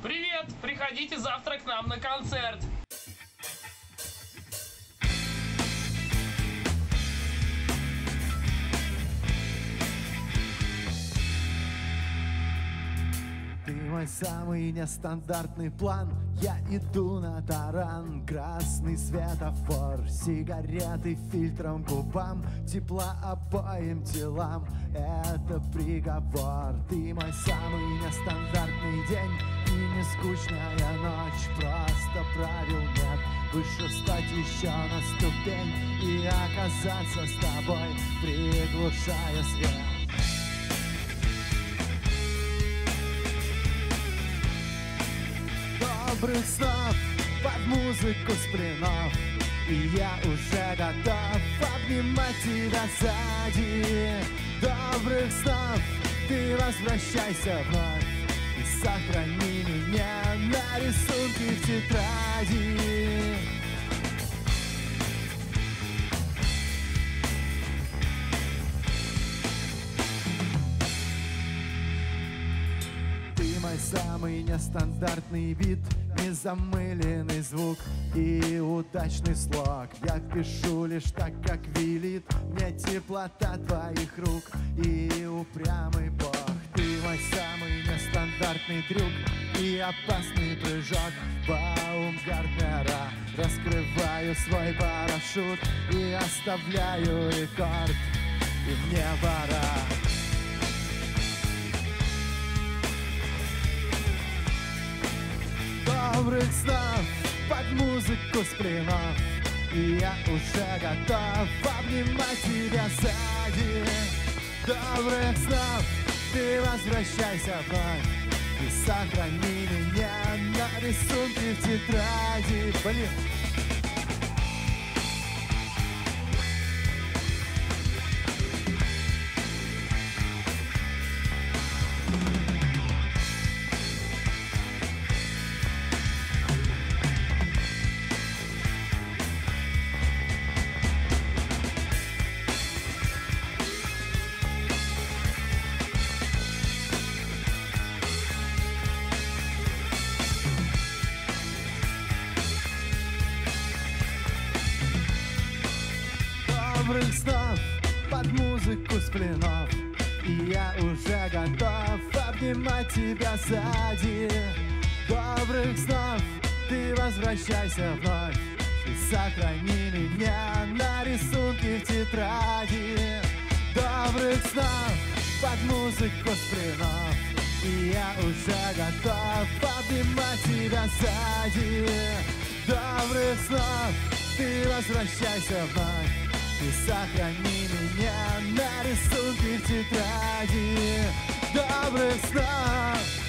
Привет! Приходите завтра к нам на концерт! Ты мой самый нестандартный план. Я иду на таран. Красный светофор, сигареты фильтром губам, тепла обоим телам. Это приговор. Ты мой самый нестандартный день и не скучная ночь. Просто правил нет. Выше встать еще на ступень и оказаться с тобой, приглушая свет. Добрых снов под музыку сплинов, и я уже готов обнимать тебя сзади. Добрых снов, ты возвращайся вновь и сохрани меня на рисунке в тетради. Ты мой самый нестандартный вид, незамыленный звук и удачный слог. Я пишу лишь так, как велит мне теплота твоих рук и упрямый бог. Ты мой самый нестандартный трюк и опасный прыжок Баумгартнера. Раскрываю свой парашют и оставляю рекорд, и мне пора. Добрых снов под музыку сплинов, и я уже готов обнимать тебя сзади. Добрых снов, ты возвращайся вновь и сохрани меня на рисунке в тетради. Блин. Добрых снов под музыку сплинов, и я уже готов обнимать тебя сзади. Добрых снов, ты возвращайся вновь и сохрани меня на рисунке в тетради. Добрых снов под музыку сплинов, и я уже готов обнимать тебя сзади. Добрых снов, ты возвращайся вновь и сохрани меня на рисунке в тетради. Добрых снов.